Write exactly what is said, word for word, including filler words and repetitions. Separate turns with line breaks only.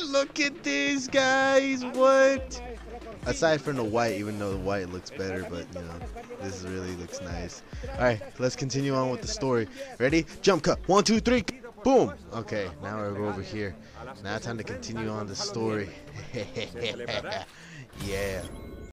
Look at this, guys. What? Aside from the white, even though the white looks better, but you know, this really looks nice. All right, let's continue on with the story. Ready? Jump cut. One, two, three. Boom. Okay, now we're over here. Now time to continue on the story. Yeah.